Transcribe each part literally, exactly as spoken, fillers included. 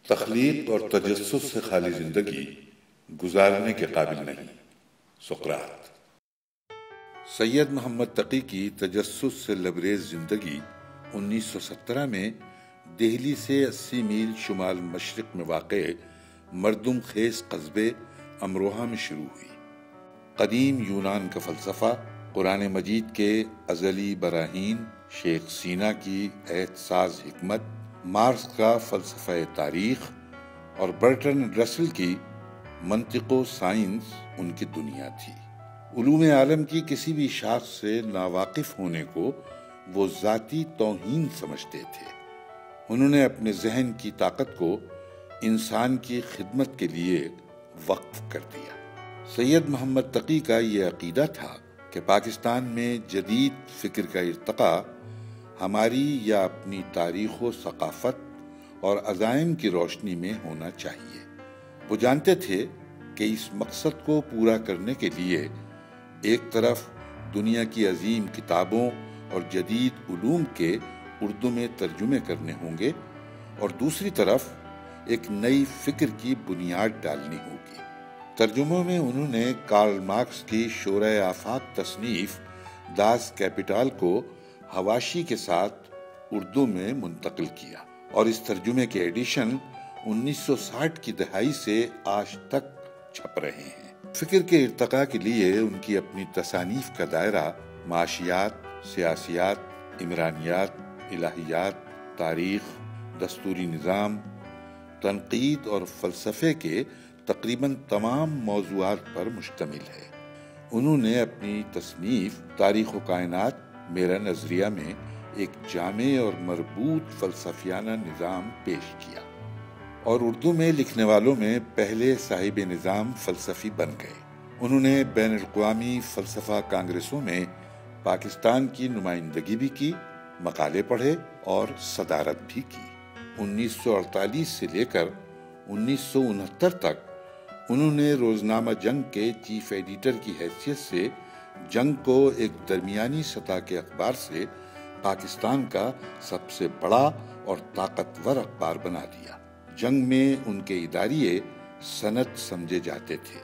تخلیق اور تجسس سے خالی زندگی گزارنے کے قابل نہیں۔ سقراط۔ سید محمد تقی کی تجسس سے لبریز زندگی انیس سو سترہ میں دہلی سے اسی میل شمال مشرق میں واقع مردم خیز قصبے امروہہ میں شروع ہوئی۔ قدیم یونان کا فلسفہ، قرآن مجید کے ازلی براہین، شیخ سینا کی عہد ساز حکمت، مارکس کا فلسفہ تاریخ اور برٹرن رسل کی منطق و سائنس ان کی دنیا تھی۔ علوم عالم کی کسی بھی شاخ سے ناواقف ہونے کو وہ ذاتی توہین سمجھتے تھے۔ انہوں نے اپنے ذہن کی طاقت کو انسان کی خدمت کے لیے وقف کر دیا۔ سید محمد تقی کا یہ عقیدہ تھا کہ پاکستان میں جدید فکر کا ارتقاء ہماری یا اپنی تاریخ و ثقافت اور عزائم کی روشنی میں ہونا چاہیے۔ وہ جانتے تھے کہ اس مقصد کو پورا کرنے کے لیے ایک طرف دنیا کی عظیم کتابوں اور جدید علوم کے اردو میں ترجمے کرنے ہوں گے اور دوسری طرف ایک نئی فکر کی بنیاد ڈالنی ہوگی۔ ترجموں میں انہوں نے کارل مارکس کی شورۂ آفاق تصنیف داس کیپیٹال کو حواشی کے ساتھ اردو میں منتقل کیا اور اس ترجمے کے ایڈیشن انیس سو ساٹھ کی دہائی سے آج تک چھپ رہے ہیں۔ فکر کے ارتقاء کے لیے ان کی اپنی تصانیف کا دائرہ معاشیات، سیاسیات، عمرانیات، الہیات، تاریخ، دستوری نظام، تنقید اور فلسفے کے تقریباً تمام موضوعات پر مشتمل ہے۔ انہوں نے اپنی تصنیف تاریخ و کائنات میرا نظریہ میں ایک جامع اور مربوط فلسفیانہ نظام پیش کیا اور اردو میں لکھنے والوں میں پہلے صاحب نظام فلسفی بن گئے۔ انہوں نے بین الاقوامی فلسفہ کانگریسوں میں پاکستان کی نمائندگی بھی کی، مقالے پڑھے اور صدارت بھی کی۔ انیس سو اڑتالیس سے لے کر انیس سو انہتر تک انہوں نے روزنامہ جنگ کے چیف ایڈیٹر کی حیثیت سے جنگ کو ایک درمیانی سطح کے اخبار سے پاکستان کا سب سے بڑا اور طاقتور اخبار بنا دیا۔ جنگ میں ان کے اداریے سند سمجھے جاتے تھے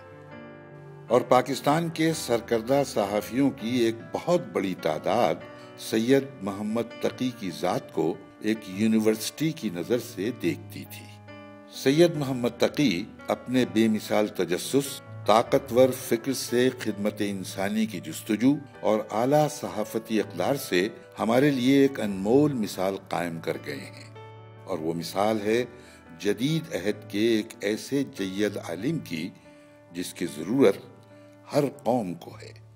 اور پاکستان کے سرکردہ صحافیوں کی ایک بہت بڑی تعداد سید محمد تقی کی ذات کو ایک یونیورسٹی کی نظر سے دیکھتی تھی۔ سید محمد تقی اپنے بے مثال تجسس، طاقتور فکر سے خدمت انسانی کی جستجو اور اعلیٰ صحافتی اقدار سے ہمارے لیے ایک انمول مثال قائم کر گئے ہیں، اور وہ مثال ہے جدید عہد کے ایک ایسے جید عالم کی جس کی ضرورت ہر قوم کو ہے۔